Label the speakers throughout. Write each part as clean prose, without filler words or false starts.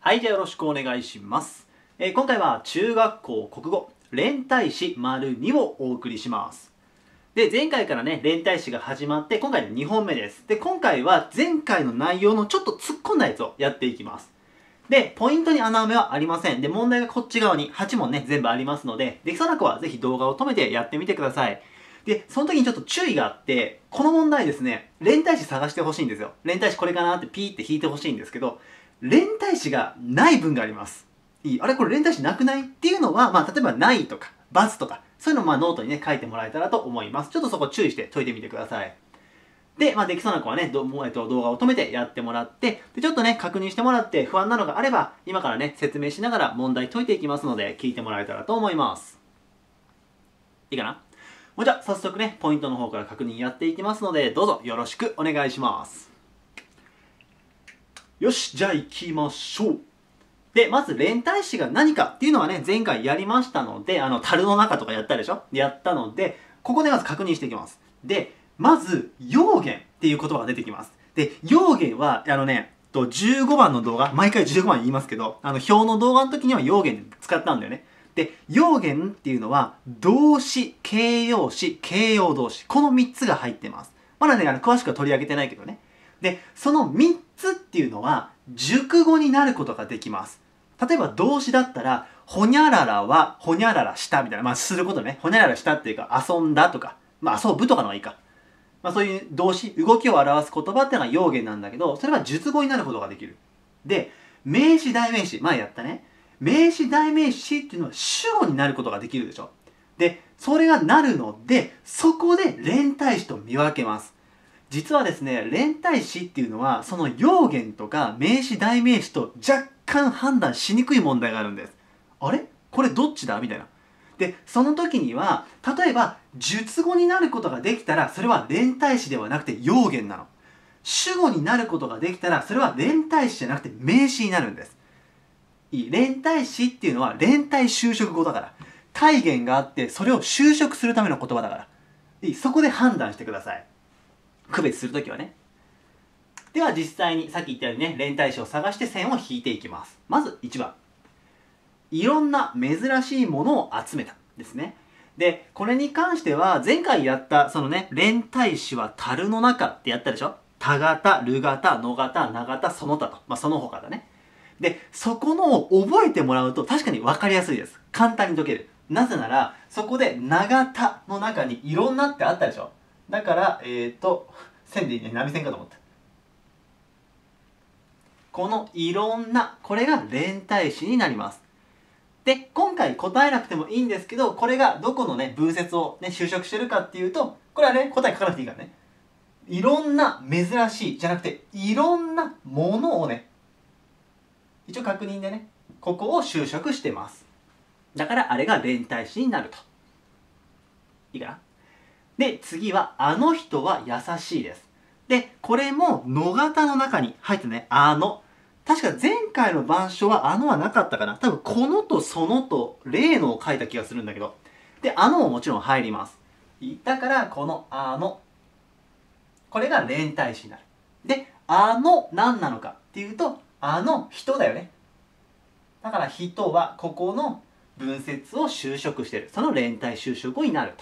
Speaker 1: はい、じゃあよろしくお願いします。今回は中学校国語連体詞 ② をお送りします。で、前回からね、連体詞が始まって、今回で2本目です。で、今回は前回の内容のちょっと突っ込んだやつをやっていきます。で、ポイントに穴埋めはありません。で、問題がこっち側に8問ね、全部ありますので、できそうな子はぜひ動画を止めてやってみてください。で、その時にちょっと注意があって、この問題ですね、連体詞探してほしいんですよ。連体詞これかなってピーって引いてほしいんですけど、連体詞がない文があります。あれこれ連体詞なくないっていうのは、例えばないとか、×とか、そういうのをノートにね、書いてもらえたらと思います。ちょっとそこ注意して解いてみてください。で、できそうな子はね、動画を止めてやってもらって、で、ちょっとね、確認してもらって不安なのがあれば、今からね、説明しながら問題解いていきますので、聞いてもらえたらと思います。いいかな？もうじゃあ、早速ね、ポイントの方から確認やっていきますので、どうぞよろしくお願いします。よし、じゃあ行きましょう。で、まず連体詞が何かっていうのはね、前回やりましたので、樽の中とかやったでしょ？やったので、ここでまず確認していきます。で、まず、用言っていう言葉が出てきます。で、用言は、15番の動画、毎回15番言いますけど、表の動画の時には用言使ったんだよね。で、用言っていうのは、動詞、形容詞、形容動詞。この3つが入ってます。まだね、詳しくは取り上げてないけどね。で、その3つっていうのは、熟語になることができます。例えば動詞だったら、ほにゃららは、ほにゃららしたみたいな、することね。ほにゃららしたっていうか、遊んだとか、遊ぶとかの方がいいか。そういう動詞、動きを表す言葉っていうのが用言なんだけど、それは述語になることができる。で、名詞代名詞、前やったね。名詞代名詞っていうのは主語になることができるでしょ。で、それがなるので、そこで連体詞と見分けます。実はですね、連体詞っていうのは、その用言とか名詞代名詞と若干判断しにくい問題があるんです。あれこれどっちだみたいな。で、その時には、例えば、述語になることができたら、それは連体詞ではなくて用言なの。主語になることができたら、それは連体詞じゃなくて名詞になるんです。連体詞っていうのは連体修飾語だから。体言があって、それを修飾するための言葉だから。そこで判断してください。区別するときはね。では実際にさっき言ったようにね、連体詞を探して線を引いていきます。まず1番。いろんな珍しいものを集めたですね。で、これに関しては前回やったそのね、連体詞は樽の中ってやったでしょ？田型、る型、の型、な型、その他と。その他だね。で、そこのを覚えてもらうと確かに分かりやすいです。簡単に解ける。なぜなら、そこでな型の中にいろんなってあったでしょ？だから、線でいいね、波線かと思った。このいろんな、これが連体詞になります。で、今回答えなくてもいいんですけど、これがどこのね、文節をね、修飾してるかっていうと、これはね、答え書かなくていいからね。いろんな珍しいじゃなくて、いろんなものをね、一応確認でね、ここを修飾してます。だからあれが連体詞になると。いいかな？で、次は、あの人は優しいです。で、これも、の型の中に入ってね、確か前回の板書ははなかったかな。多分、このとそのと、例のを書いた気がするんだけど。で、ももちろん入ります。だから、このこれが連体詞になる。で、何なのかっていうと、人だよね。だから、人は、ここの文節を修飾している。その連体修飾語になると。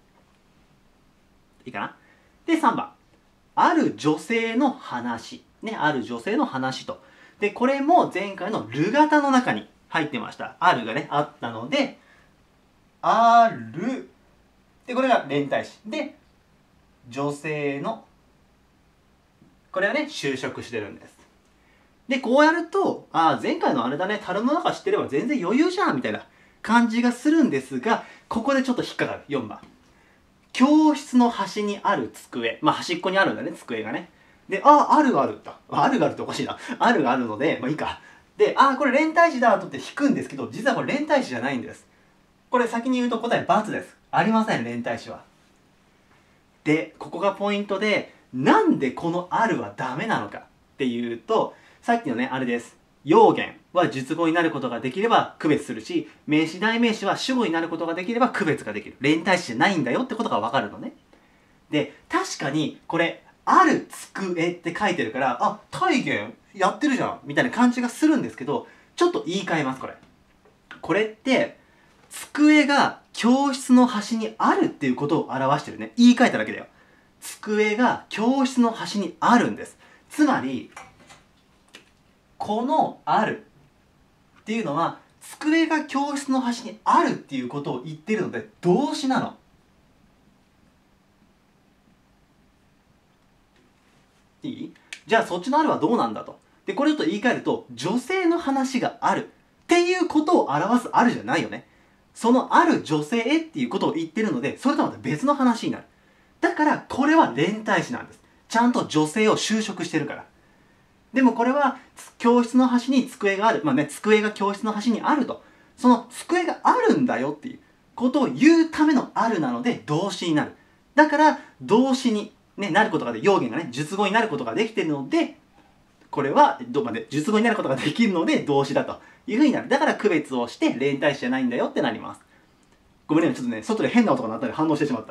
Speaker 1: いいかな？で、3番。ある女性の話。ね、ある女性の話と。で、これも前回のる型の中に入ってました。あるがね、あったので、ある。で、これが連体詞。で、女性の、これはね、修飾してるんです。で、こうやると、前回のあれだね、樽の中知ってれば全然余裕じゃんみたいな感じがするんですが、ここでちょっと引っかかる。4番。教室の端にある机。端っこにあるんだね、机がね。で、あるがあるだ。あるがあるっておかしいな。あるがあるので、いいか。で、これ連体詞だとって引くんですけど、実はこれ連体詞じゃないんです。これ先に言うと答え×です。ありません、連体詞は。で、ここがポイントで、なんでこのあるはダメなのかっていうと、さっきのね、あれです。用言は述語になることができれば区別するし、名詞代名詞は主語になることができれば区別ができる。連体詞じゃないんだよってことがわかるのね。で、確かにこれ、 ある机って書いてるから、あ、体現やってるじゃんみたいな感じがするんですけど、ちょっと言い換えます、これ。これって、机が教室の端にあるっていうことを表してるね。言い換えただけだよ。机が教室の端にあるんです。つまり、このあるっていうのは、机が教室の端にあるっていうことを言っているので、動詞なの。いい？じゃあそっちのあるはどうなんだと。で、これちょっと言い換えると、女性の話があるっていうことを表すあるじゃないよね。そのある女性っていうことを言ってるので、それとはまた別の話になる。だから、これは連体詞なんです。ちゃんと女性を修飾してるから。でもこれは、教室の端に机がある。まあね、机が教室の端にあると。その机があるんだよっていうことを言うためのあるなので、動詞になる。だから、動詞に、ね、なることがで、用言がね、述語になることができているので、これは、述語になることができるので、動詞だというふうになる。だから区別をして、連体詞じゃないんだよってなります。ごめんね、ちょっとね、外で変な音が鳴ったので反応してしまった。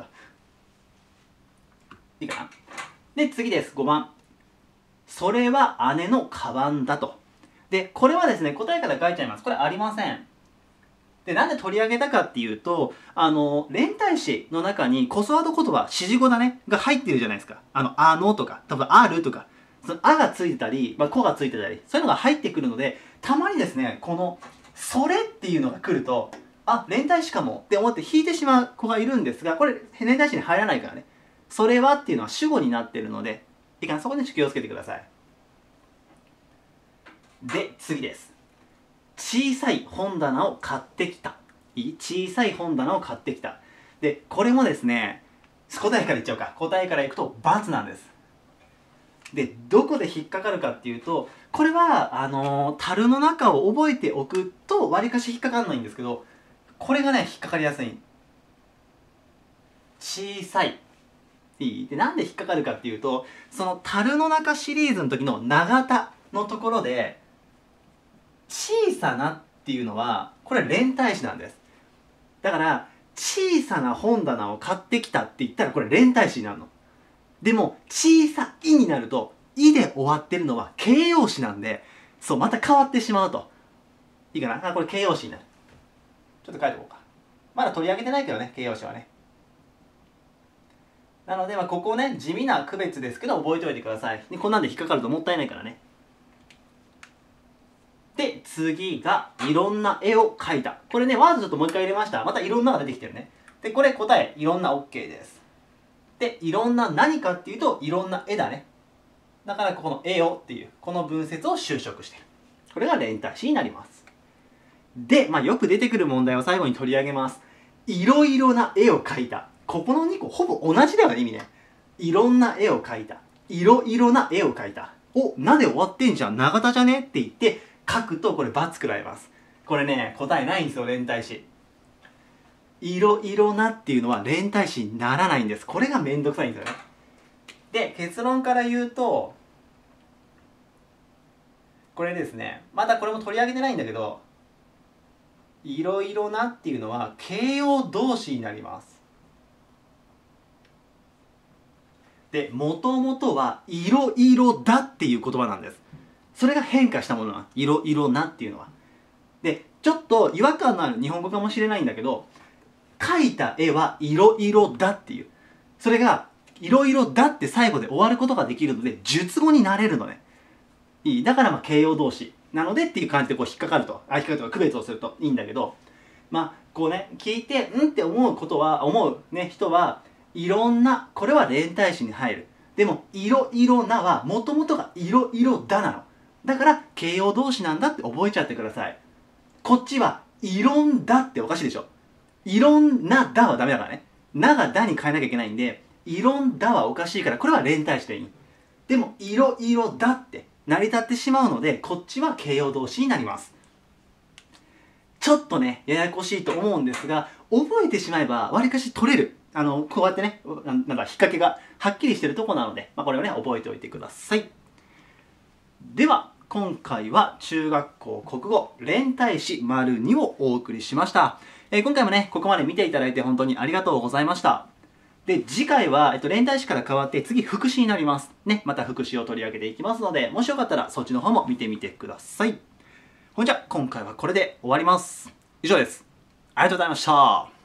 Speaker 1: いいかな。で、次です。5番。それは姉のカバンだと。で、これはですね、答えから書いちゃいます。これありません。で、なんで取り上げたかっていうと、連体詞の中にコスワード言葉、指示語だね、が入ってるじゃないですか。あのとか、多分あるとか、そのあがついてたり、こがついてたり、そういうのが入ってくるので、たまにですね、この、それっていうのが来ると、あ、連体詞かもって思って引いてしまう子がいるんですが、これ、連体詞に入らないからね。それはっていうのは主語になってるので、いいかな、そこで気をつけてください。で、次です。小さい本棚を買ってきた。小さい本棚を買ってきた。で、これもですね、答えから言っちゃおうか。答えからいくと、×なんです。で、どこで引っかかるかっていうと、これは、樽の中を覚えておくと、わりかし引っかかんないんですけど、これがね、引っかかりやすい。小さい。で、なんで引っかかるかっていうと、その樽の中シリーズの時の長田のところで、小さなっていうのは、これ連体詞なんです。だから、小さな本棚を買ってきたって言ったら、これ連体詞になるの。でも、小さいになると、いで終わってるのは形容詞なんで、そう、また変わってしまうと。いいかな？これ形容詞になる。ちょっと書いておこうか。まだ取り上げてないけどね、形容詞はね。なので、ここね、地味な区別ですけど、覚えておいてください。で、こんなんで引っかかるともったいないからね。で、次が、いろんな絵を描いた。これね、ワードちょっともう一回入れました。またいろんなが出てきてるね。で、これ答え、いろんな OK です。で、いろんな何かっていうと、いろんな絵だね。だから、ここの絵をっていう、この文節を修飾してる。これが連体詞になります。で、よく出てくる問題を最後に取り上げます。いろいろな絵を描いた。ここの2個、ほぼ同じだよね、意味ね。いろんな絵を描いた。いろいろな絵を描いた。お、なで終わってんじゃん。長田じゃねって言って、書くとこれ×食らいます。これね、答えないんですよ、連体詞。いろいろなっていうのは連体詞にならないんです。これがめんどくさいんですよね。で、結論から言うと、これですね、またこれも取り上げてないんだけど、いろいろなっていうのは形容動詞になります。で、もともとはいろいろだっていう言葉なんです。それが変化したものな。いろいろなっていうのは。で、ちょっと違和感のある日本語かもしれないんだけど、描いた絵はいろいろだっていう。それが、いろいろだって最後で終わることができるので、述語になれるのね。いい。だから形容動詞なのでっていう感じでこう引っかかると、引っかかるとか区別をするといいんだけど、こうね、聞いて、って思うことは、思うね、人は、いろんな、これは連体詞に入る。でも、いろいろなは、もともとがいろいろだなの。だから、形容動詞なんだって覚えちゃってください。こっちは、いろんだっておかしいでしょ。いろんなだはダメだからね。ながだに変えなきゃいけないんで、いろんだはおかしいから、これは連体詞でいい。でも、いろいろだって成り立ってしまうので、こっちは形容動詞になります。ちょっとね、ややこしいと思うんですが、覚えてしまえば、わりかし取れる。こうやってね、なんか引っ掛けがはっきりしてるとこなので、これをね、覚えておいてください。では、今回は中学校国語連体詞 ②をお送りしました。今回もね、ここまで見ていただいて本当にありがとうございました。 で、次回は、連帯詞から変わって次副詞になります。ね、また副詞を取り上げていきますので、もしよかったらそっちの方も見てみてください。ほんじゃ、今回はこれで終わります。以上です。ありがとうございました。